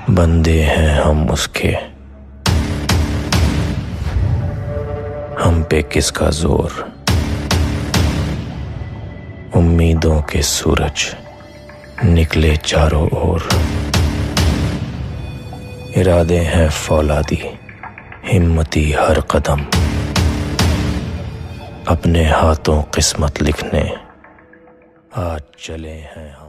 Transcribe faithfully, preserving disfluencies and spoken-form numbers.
बंदे हैं हम उसके, हम पे किसका जोर। उम्मीदों के सूरज निकले चारों ओर, इरादे हैं फौलादी हिम्मती हर कदम। अपने हाथों किस्मत लिखने आज चले हैं हम।